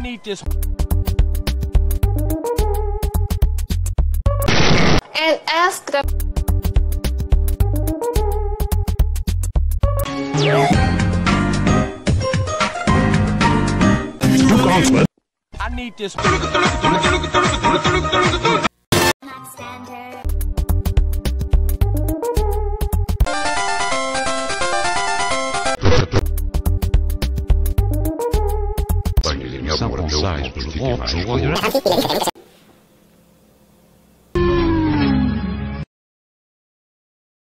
need this. And ask the I need this. Sans pensage de